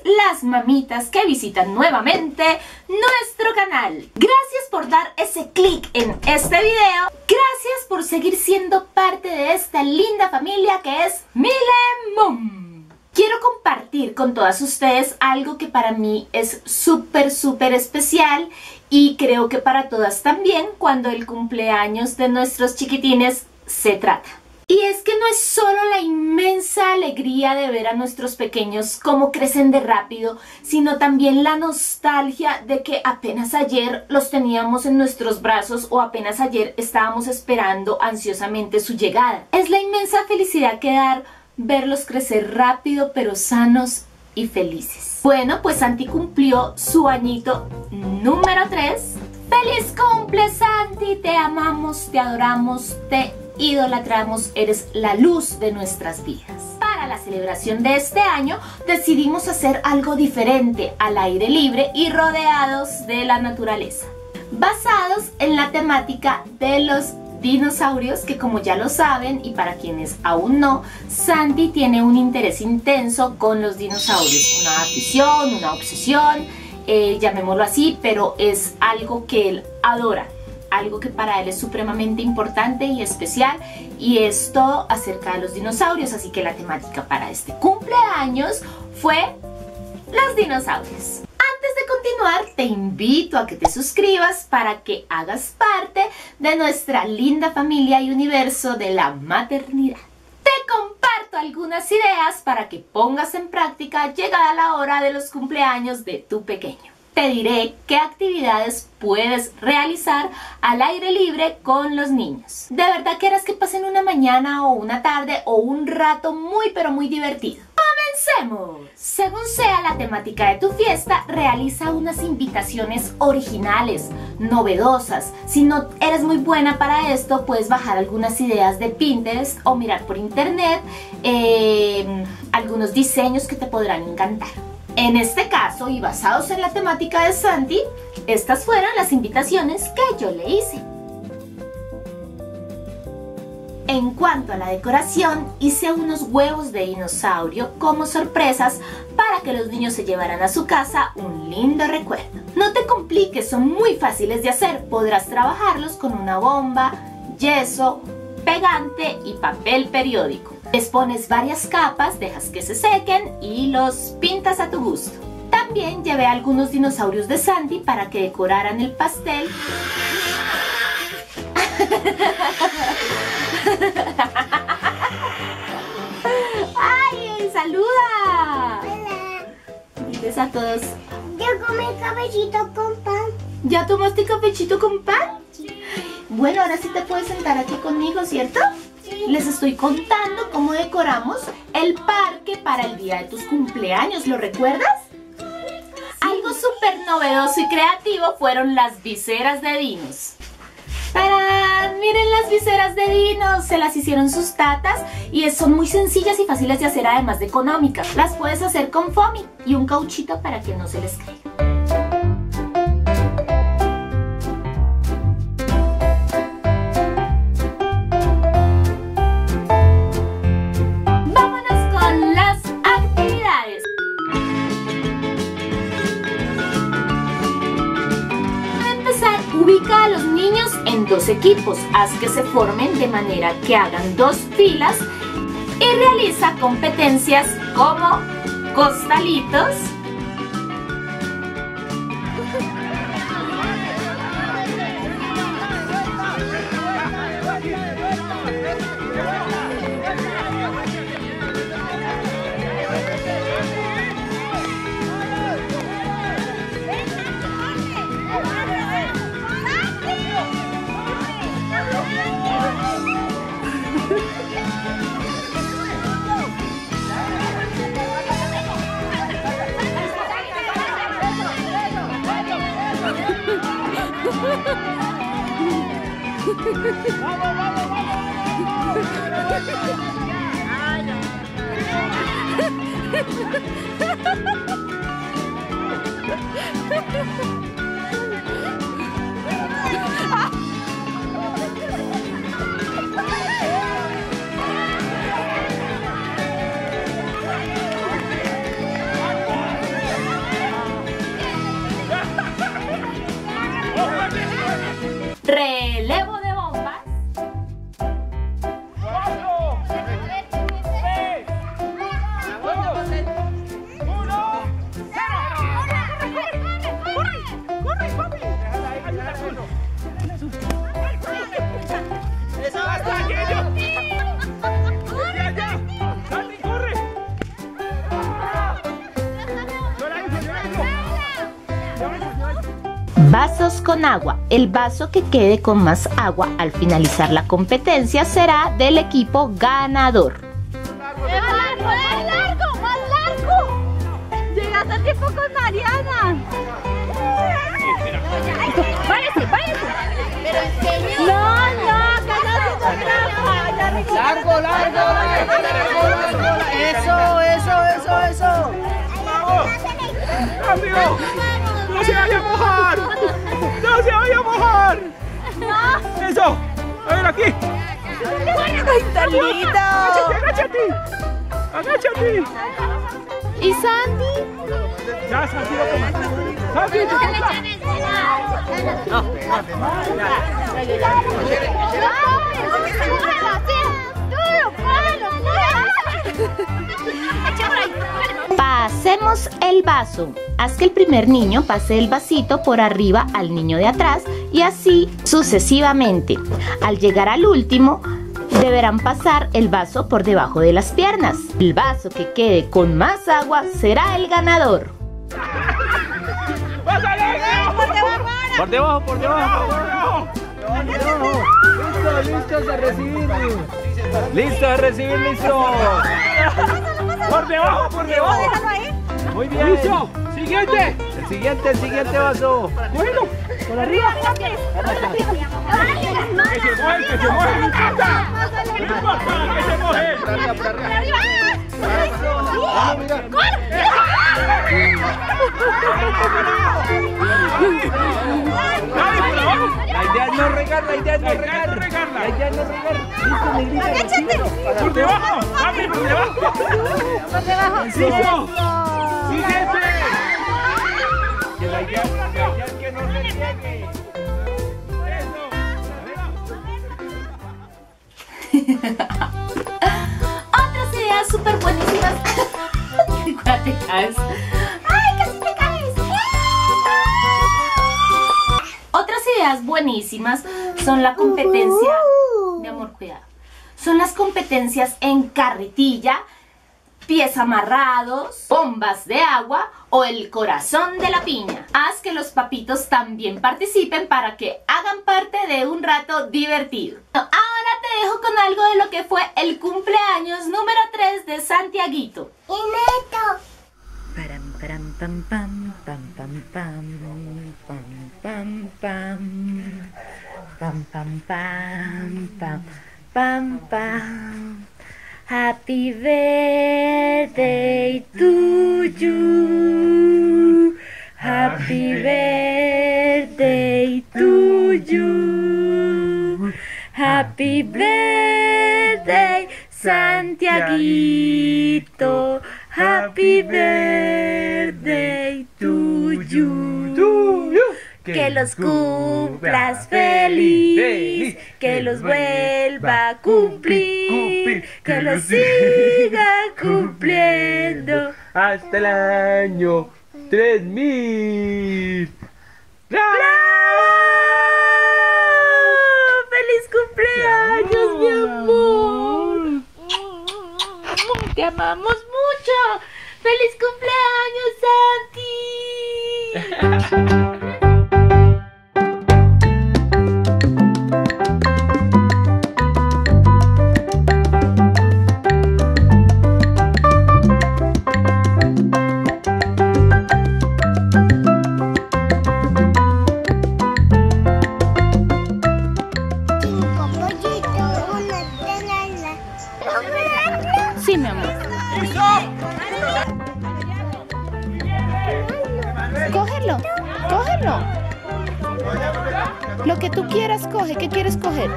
las mamitas que visitan nuevamente nuestro canal. Gracias por dar ese clic en este video. Gracias por seguir siendo parte de esta linda familia que es Milemom. Quiero compartir con todas ustedes algo que para mí es súper especial y creo que para todas también cuando el cumpleaños de nuestros chiquitines se trata. Y es que no es solo la inmensa alegría de ver a nuestros pequeños cómo crecen de rápido, sino también la nostalgia de que apenas ayer los teníamos en nuestros brazos o apenas ayer estábamos esperando ansiosamente su llegada. Es la inmensa felicidad que da verlos crecer rápido pero sanos y felices. Bueno, pues Santi cumplió su añito número 3. ¡Feliz cumple, Santi! Te amamos, te adoramos, te idolatramos, eres la luz de nuestras vidas. Para la celebración de este año decidimos hacer algo diferente, al aire libre y rodeados de la naturaleza, basados en la temática de los dinosaurios, que como ya lo saben y para quienes aún no, Santi tiene un interés intenso con los dinosaurios, una afición, una obsesión, llamémoslo así, pero es algo que él adora. Algo que para él es supremamente importante y especial, y es todo acerca de los dinosaurios, así que la temática para este cumpleaños fue los dinosaurios. Antes de continuar, te invito a que te suscribas para que hagas parte de nuestra linda familia y universo de la maternidad. Te comparto algunas ideas para que pongas en práctica llegada la hora de los cumpleaños de tu pequeño. Te diré qué actividades puedes realizar al aire libre con los niños. ¿De verdad quieres que pasen una mañana o una tarde o un rato muy pero muy divertido? ¡Comencemos! Según sea la temática de tu fiesta, realiza unas invitaciones originales, novedosas. Si no eres muy buena para esto, puedes bajar algunas ideas de Pinterest o mirar por internet algunos diseños que te podrán encantar. En este caso, y basados en la temática de Santi, estas fueron las invitaciones que yo le hice. En cuanto a la decoración, hice unos huevos de dinosaurio como sorpresas para que los niños se llevaran a su casa un lindo recuerdo. No te compliques, son muy fáciles de hacer. Podrás trabajarlos con una bomba, yeso, pegante y papel periódico. Les pones varias capas, dejas que se sequen y los pintas a tu gusto. También llevé algunos dinosaurios de Santi para que decoraran el pastel. ¡Ay, saluda! Hola. Diles a todos. Yo comí cafecito con pan. ¿Ya tomaste cafecito con pan? Sí. Bueno, ahora sí te puedes sentar aquí conmigo, ¿cierto? Sí. Les estoy contando cómo decoramos el parque para el día de tus cumpleaños, ¿lo recuerdas? Sí. Algo súper novedoso y creativo fueron las viseras de dinos. ¡Tarán! Miren las viseras de dinos, se las hicieron sus tatas y son muy sencillas y fáciles de hacer, además de económicas. Las puedes hacer con foamy y un cauchito para que no se les caiga. Ubica a los niños en dos equipos, haz que se formen de manera que hagan dos filas y realiza competencias como costalitos, Vasos con agua. El vaso que quede con más agua al finalizar la competencia será del equipo ganador. ¡Más largo! ¡Más largo! ¡Llegaste a tiempo con Mariana! ¡Váyase, váyase! ¡Pero enseño! ¡No, no! ¡Que no se trampa! ¡Largo, largo, largo! ¡Eso! ¡Vamos! ¡Rápido! ¡No se vaya a mojar! ¡No se vaya a mojar! ¡Eso! A ver aquí. ¡Ay, tan lindo! ¡Agáchate! ¡Agáchate! ¿Y Sandy? Ya, Santi, lo toma. ¡Santi, te toca! Pasemos el vaso. Haz que el primer niño pase el vasito por arriba al niño de atrás y así sucesivamente. Al llegar al último, deberán pasar el vaso por debajo de las piernas. El vaso que quede con más agua será el ganador. ¡Por debajo! ¡Por debajo! Listos a recibir. ¡Listo a recibir, listo! ¡Por debajo, por debajo! Muy bien. ¡Listo! ¡Siguiente! El siguiente vaso. ¡Bueno! ¡Por arriba! ¡Que se mueve, que se mueve! ¡No importa! ¡No importa que se mueve! ¡Por arriba! La idea es no regar, la idea es no regar. regarla. La idea es no regar. Listo, negrita. ¡Agáchate! ¡Por debajo! ¡Papi, por debajo! ¡Por debajo! ¡Listo! ¡Siguiente! Que la idea es que no se riegue. Otras ideas súper buenísimas. ¿Cuál te caes? ¡Ay, casi te caes! Otras ideas buenísimas son la competencia. Mi amor, cuidado. Son las competencias en carretilla, pies amarrados, bombas de agua o el corazón de la piña. Haz que los papitos también participen para que hagan parte de un rato divertido. Ahora te dejo con algo de lo que fue el cumpleaños número 3 de Santiaguito. Y Neto. Param, param, pam, pam, pam, pam, pam, pam, pam, pam, pam, pam, pam, pam, pam. Happy birthday to you. Happy birthday to you. Happy birthday, Santiaguito. Happy birthday to you. Que los cumplas feliz, que los vuelva a cumplir, que los siga cumpliendo Hasta el año 3000. ¡Bravo! ¡Feliz cumpleaños, mi amor! ¡Te amamos mucho! ¡Feliz cumpleaños, Santi! Sí, mi amor. Cógelo, cógelo. Lo que tú quieras, coge. ¿Qué quieres coger?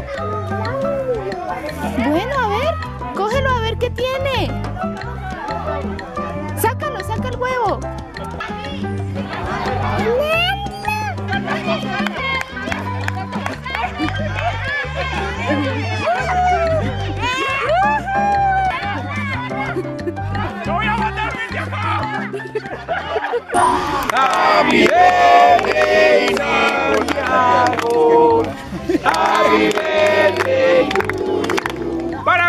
Bueno, a ver. Cógelo a ver qué tiene. Sácalo, saca el huevo. ¡No voy a matar desde acá! Happy birthday, Santiago. Happy birthday. ¡Para!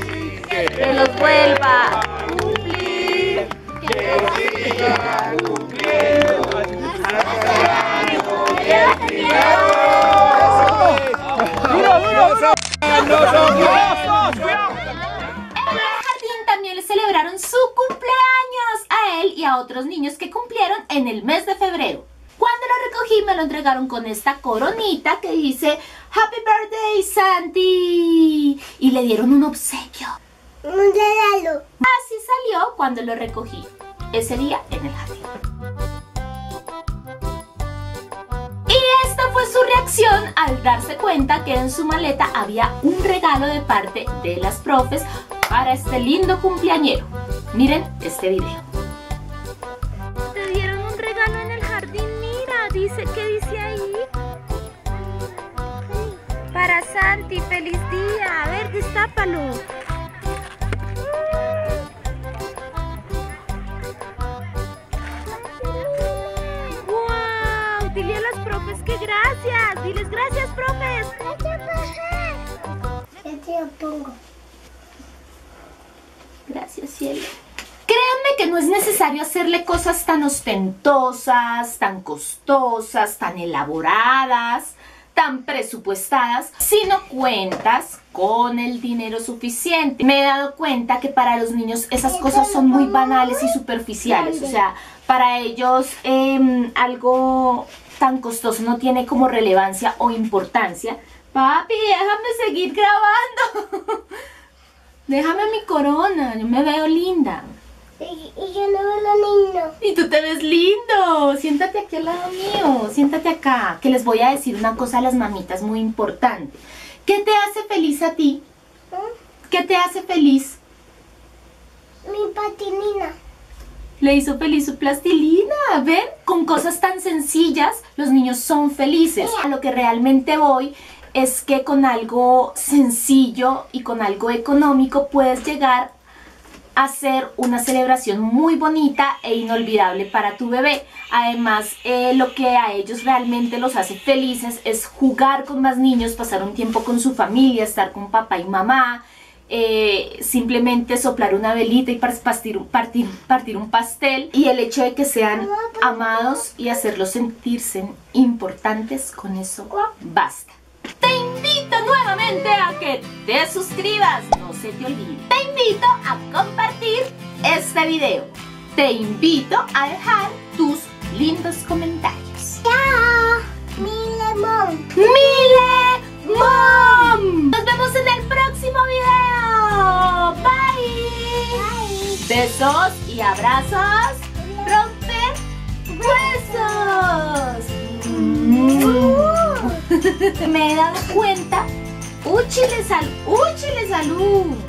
Que los vuelva a cumplir. Que siga cumpliendo. También le celebraron su cumpleaños a él y a otros niños que cumplieron en el mes de febrero. Cuando lo recogí me lo entregaron con esta coronita que dice Happy Birthday Santi y le dieron un obsequio. Un regalo. Así salió cuando lo recogí ese día en el jardín. Y esta fue su reacción al darse cuenta que en su maleta había un regalo de parte de las profes para este lindo cumpleañero. Miren este video. Te dieron un regalo en el jardín, mira, ¿qué dice ahí? Para Santi, feliz día. A ver, destápalo. ¡Wow! Dile a las profes que gracias. Diles gracias, profes. Ya te lo pongo. Gracias, cielo. Créanme que no es necesario hacerle cosas tan ostentosas, tan costosas, tan elaboradas, tan presupuestadas, si no cuentas con el dinero suficiente. Me he dado cuenta que para los niños esas cosas son muy banales y superficiales. O sea, para ellos algo tan costoso no tiene como relevancia o importancia. Papi, déjame seguir grabando. Déjame mi corona, yo me veo linda. Y yo no veo lo lindo. Y tú te ves lindo. Siéntate aquí al lado mío, siéntate acá, que les voy a decir una cosa a las mamitas muy importante. ¿Qué te hace feliz a ti? ¿Qué te hace feliz? Mi patinina. Le hizo feliz su plastilina. ¿Ven? Con cosas tan sencillas los niños son felices. A lo que realmente voy es que con algo sencillo y con algo económico puedes llegar a hacer una celebración muy bonita e inolvidable para tu bebé. Además, lo que a ellos realmente los hace felices es jugar con más niños, pasar un tiempo con su familia, estar con papá y mamá, simplemente soplar una velita y partir un pastel. Y el hecho de que sean amados y hacerlos sentirse importantes, con eso basta. Te invito nuevamente a que te suscribas, no se te olvide. Te invito a compartir este video. Te invito a dejar tus lindos comentarios. ¡Chao! Mi limón. ¡Mi lemon! Nos vemos en el próximo video. Bye. Besos y abrazos. Romper huesos. Me he dado cuenta. ¡Úchile salud!